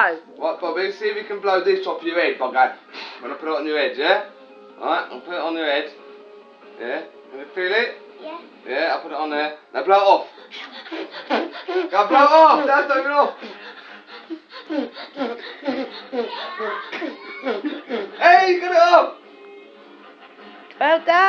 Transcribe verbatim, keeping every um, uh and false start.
go. Right, Bobby, see if you can blow this off your head by going. I'm going to put it on your head, yeah? Alright, I'll put it on your head. Yeah? Can you feel it? Yeah. Yeah, I'll put it on there. Now blow it off. Go blow it off! That's not even off! Hey, you got it off! Well done.